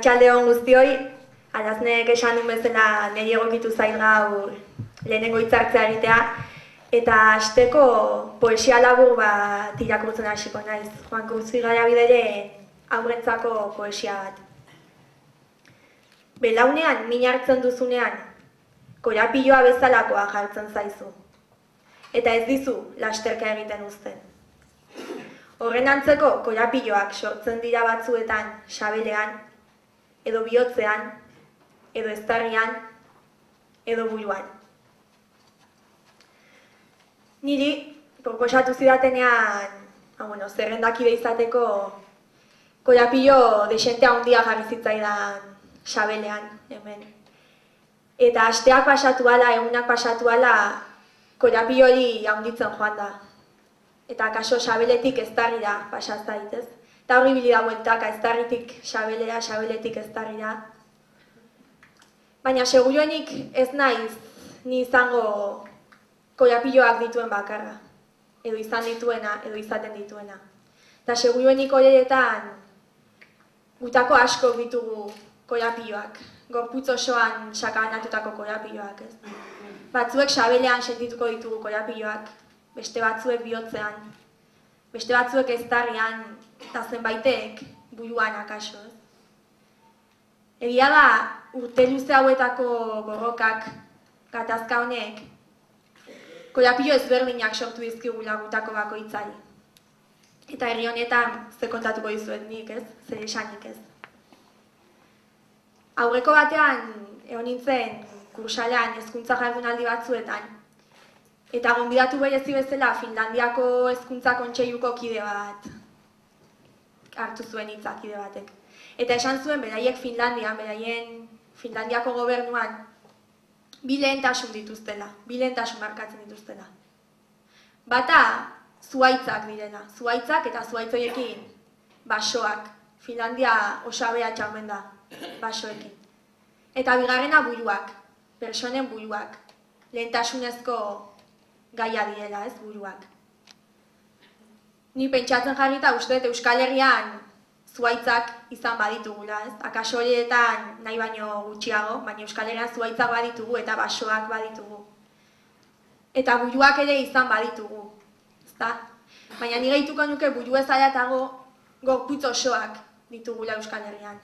Arratsaldeon guztioi, Araznek esan duen bezala niri egokitu zait gaur lehenengo hitzartzea egitea, eta hasteko poesia labur bat irakurtzen hasiko naiz. Juan Cruz Garabideren haurrentzako poesia bat. Belaunean min hartzen duzunean, korapiloa bezalakoa jartzen zaizu, eta ez dizu lasterka egiten uzten. Horren antzeko korapiloak sortzen dira batzuetan sabelean, edo bihotzean, edo eztarrian, edo buruan. Niri proposatu zidatenean, zerrendakide izateko korapilo desente handia jarri zitzaidan sabelean, hemen. Eta asteak pasatu ala, egunak pasatu ala, korapilo hori handitzen joan da. Eta kaso sabeletik eztarrira pasazait, ez? Eta horri bili da bueltaka, eztarritik sabelera, sabeletik eztarrira. Baina seguruenik ez naiz ni izango korapiloak dituen bakarra. Edo izan dituena, edo izaten dituena. Eta seguruenik horietan gutako asko ditugu korapiloak. Gorputz osoan sakabanatutako korapiloak, ez? Batzuek sabelean sentituko ditugu korapiloak, beste batzuek bihotzean, beste batzuek eztarrian, eta zenbaitek buruan akaso. Egia da, urte luze hauetako borrokak, gatazka honek, korapilo ezberdinak sortu dizkigula gutako bakoitzari. Eta herri honetan, ze kontatuko dizuet nik, ez? Zer esanik, ez? Aurreko batean, egon nintzen, kursalean, hezkuntza jardunaldi batzuetan, eta gonbidatu berezi bezala Finlandiako hezkuntza kontseiluko kide bat hartu zuen hitza kide batek. Eta esan zuen beraiek Finlandiako gobernuan bi lehentasun dituztela, bi lehentasun markatzen dituztela. Bata, zuhaitzak direla, zuhaitzak eta zuhaitzoiekin basoak. Finlandia osabea txaumen da, basoekin. Eta bigarrena buruak, pertsonen buruak, lehentasunezko gaia direla, ez, buruak. Ni pentsatzen jarrita uste Euskal Herrian zuhaitzak izan baditugula, ez? Akaso horietan nahi baino gutxiago, baina Euskal Herrian zuhaitzak baditugu eta basoak baditugu. Eta buruak ere izan baditugu, ezta? Baina ni gehituko nuke buru ez aratago gorputz osoak ditugula Euskal Herrian.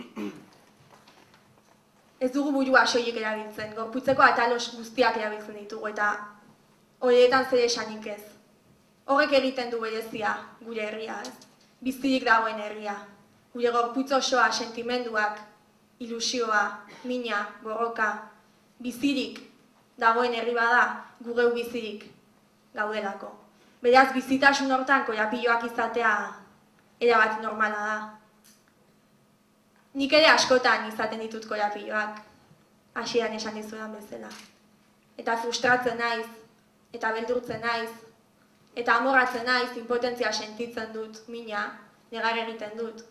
Ez dugu burua soilik erabiltzen, gorputzeko atalos guztiak erabiltzen ditugu eta horietan zer esanik ez. Horrek egiten du berezia gure herria, ez? Bizirik dagoen herria. Gure gorputz osoa, sentimenduak, ilusioa, mina, borroka, bizirik dagoen herri bada, gu geu bizirik gaudelako. Beraz, bizitasun hortan korapiloak izatea erabat normala da. Nik ere askotan izaten ditut korapiloak, hasieran esan dizudan bezala. Eta frustratzen naiz, eta beldurtzen naiz, eta amorratzen naiz, impotentzia sentitzen dut, mina, negar egiten dut.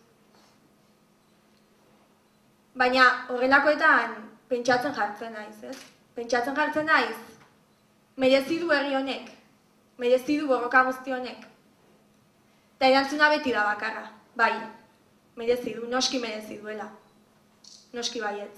Baina horrelakoetan pentsatzen jartzen naiz, ez? Pentsatzen jartzen naiz, merezi du herri honek, merezi du borroka guzti honek. Eta erantzuna beti da bakarra, bai, merezi du, noski merezi duela, noski baietz.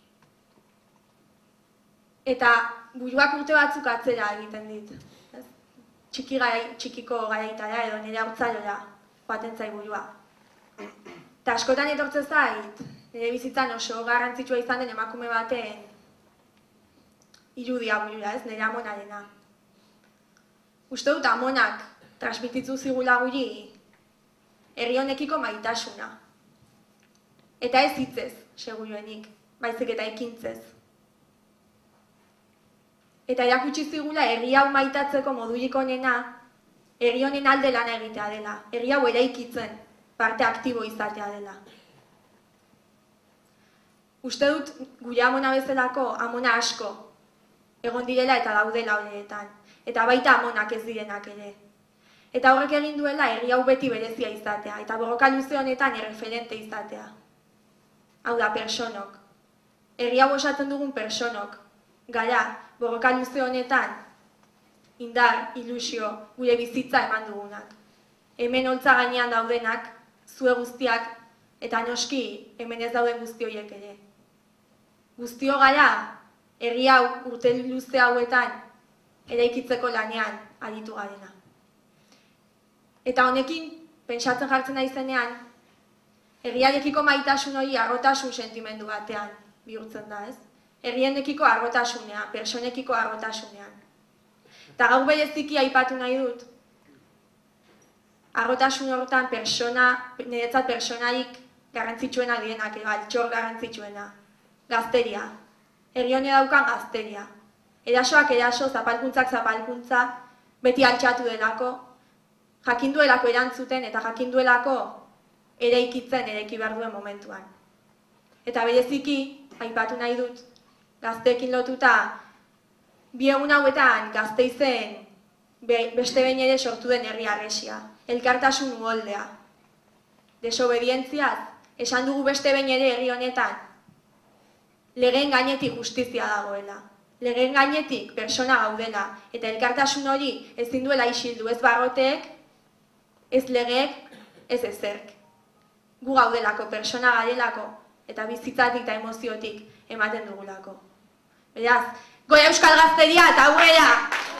Eta buruak urte batzuk atzera egiten dit. Txikiko garaitara edo nire haurtzarora joaten zai burua. Eta askotan etortzen zait, nire bizitzan oso garrantzitsua izan den emakume baten irudia burura, ez, nire amonarena. Uste dut amonak transmititzu zigula guri herri honekiko maitasuna. Eta ez hitzez, seguruenik, baizik eta ekintzez. Eta erakutsi zigula herri hau maitatzeko modurik onena, herri honen alde lana egitea dela, herri hau eraikitzen parte aktibo izatea dela. Uste dut gure amona bezalako amona asko egon direla eta daudela horietan, eta baita amonak ez direnak ere. Eta horrek egin duela herri hau beti berezia izatea, eta borroka luze honetan erreferente izatea. Hau da, personok. Herri hau osatzen dugun personok. Gara, borroka luze honetan, indar, ilusio, gure bizitza eman dugunak. Hemen holtza gainean daudenak, zue guztiak, Eta noski, hemen ez dauden guzti horiek ere. Guztio gara, herri hau urte luze hauetan eraikitzeko lanean aritu garena. Eta honekin, pentsatzen jartzen naizenean, herriarekiko maitasun hori harrotasun sentimendu batean bihurtzen da, ez? Herrienekiko harrotasunean, personekiko harrotasunean. Eta gaur bereziki aipatu nahi dut, harrotasun horretan niretzat personarik garrantzitsuena dienak, altxor garrantzitsuena. Gazteria. Herri hone daukan gazteria. Erasoak eraso, zapalkuntzak zapalkuntza, beti altxatu delako, jakinduelako erantzuten eta jakinduelako eraiki behar duen momentuan. Eta bereziki, aipatu nahi dut, gazteekin lotuta, bi egun hauetan Gasteizen beste behin ere sortu den herri harresia, elkartasun uholdea. Desobedientziaz, esan dugu beste behin ere herri honetan, legeen gainetik justizia dagoela. Legeen gainetik persona gaudela, eta elkartasun hori ezin duela isildu, ez barroteek, ez legeek, ez ezerk. Gu gaudelako, persona garelako, eta bizitzatik eta emoziotik ematen dugulako. Beraz, gora euskal gazteria eta aurrera!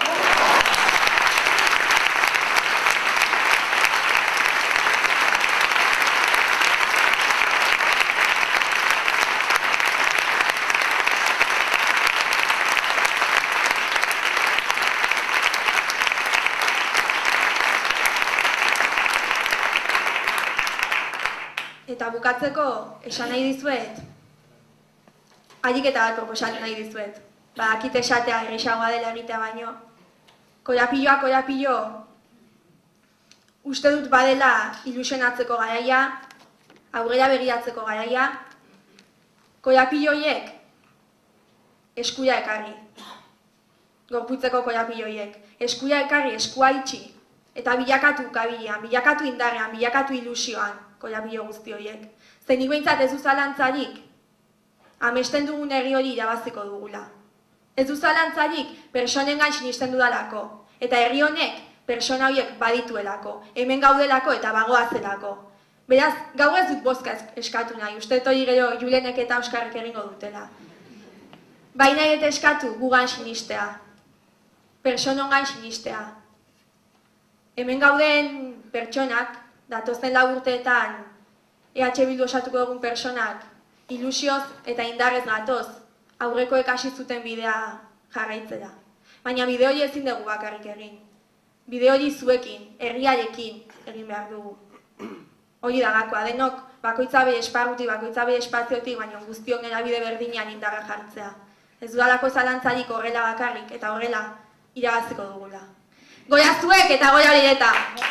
Eta bukatzeko, esan nahi dizuet, ariketa bat proposatu nahi dizuet. Badakit esatea errazagoa dela egitea baino. Korapillo, uste dut badela ilusionatzeko garaia, aurrera begiratzeko garaia. Korapilloiek eskuia ekarri. Gorputzeko korapilloiek. Eskuia ekarri, eskua itxi. Eta bilakatu kabilian, bilakatu indarrean, bilakatu ilusioan. Korapillo guzti horiek. Zenik behintzat ez du zalantzarik, amesten dugun herri hori irabaziko dugula. Ez du zalantzarik, personengan sinisten dudalako. Eta herri honek, persona horiek badituelako. Hemen gaudelako eta bagoazelako. Beraz, gaur ez dut bozka eskatu nahi. Uste hori gero Julenek eta Oskarrek egingo dutela. Baina eta eskatu gugan sinistea. Personongan sinistea. Hemen gauden pertsonak, datozen urteetan EH Bildu osatuko dugun personak ilusioz eta indarrez gatoz aurrekoek hasi zuten bidea jarraitzera. Baina bide hori ezin dugu bakarrik egin. Bide hori zuekin, herriarekin egin behar dugu. Hori da gakoa, denok bakoitza bere esparrutik, bakoitza bere espaziotik, baina guztion gara bide berdinean indarra jartzea. Ez dudalako zalantzarik horrela bakarrik eta horrela irabaziko dugula. Gora zuek eta gora Lireta!